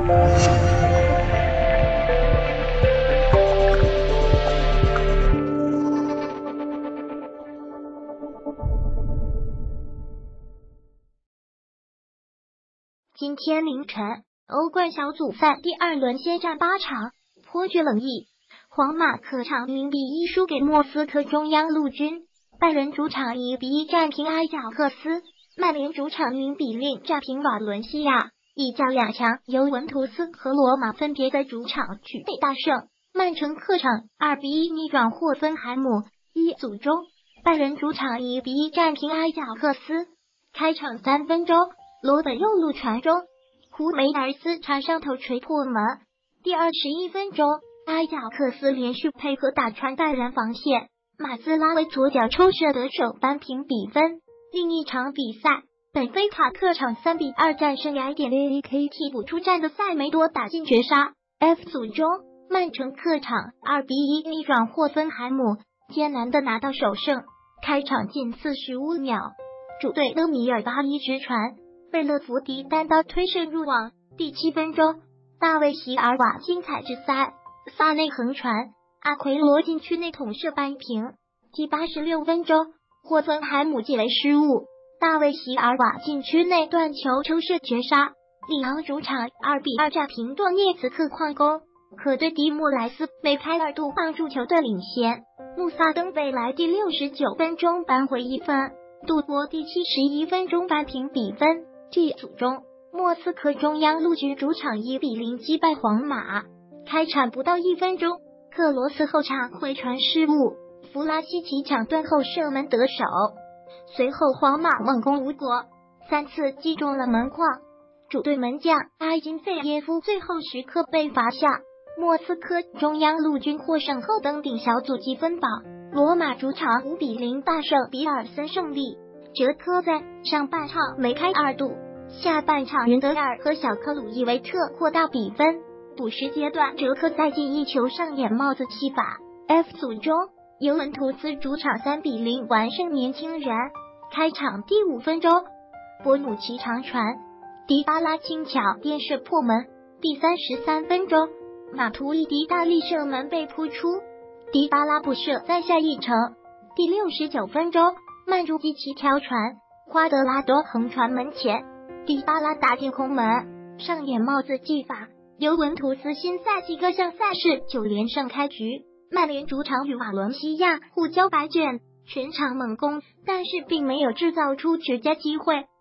今天凌晨，欧冠小组赛第2轮先战8场，颇具冷意。皇马客场0-1输给莫斯科中央陆军，拜仁主场1-1战平埃贾克斯，曼联主场0-0战平瓦伦西亚。意甲2强，尤文图斯和罗马分别在主场取得大胜，曼城客场2-1逆转霍芬海姆。一组中，拜仁主场1-1战平埃贾克斯，开场3分钟。罗本右路传中，胡梅尔斯插上头锤破门。第21分钟，埃贾克斯连续配合打穿拜仁防线，马兹拉维左脚抽射得手扳平比分。另一场比赛，本菲卡客场3-2战胜埃典利，K 替补出战的塞梅多打进绝杀。F 组中，曼城客场2-1逆转霍芬海姆，艰难的拿到首胜。开场近45秒，主队勒米尔巴伊直传。贝勒福迪单刀推射入网。第7分钟，大卫席尔瓦精彩之塞，萨内横传，阿奎罗禁区内捅射扳平。第86分钟，霍芬海姆解围失误，大卫席尔瓦禁区内断球抽射绝杀。里昂主场2-2战平顿涅茨克矿工，可对迪莫莱斯梅开2度帮助球队领先。穆萨登贝莱第69分钟扳回1分，杜博第71分钟扳平比分。G 组中，莫斯科中央陆军主场1-0击败皇马。开场不到1分钟，克罗斯后场回传失误，弗拉西奇抢断后射门得手。随后皇马猛攻无果，3次击中了门框，主队门将阿金费耶夫最后时刻被罚下。莫斯科中央陆军获胜后登顶小组积分榜。罗马主场5-0大胜比尔森胜利。哲科在上半场梅开2度，下半场云德尔和小克鲁伊维特扩大比分。补时阶段，哲科再进一球上演帽子戏法。F 组中，尤文图斯主场3-0完胜年轻人。开场第5分钟，博努奇长传，迪巴拉轻巧垫射破门。第33分钟，马图伊迪大力射门被扑出，迪巴拉不射再下一城。第69分钟，曼朱基奇挑传，瓜德拉多横传门前，迪巴拉打进空门，上演帽子技法。尤文图斯新赛季各项赛事9连胜开局。曼联主场与瓦伦西亚互交白卷，全场猛攻，但是并没有制造出绝佳机会。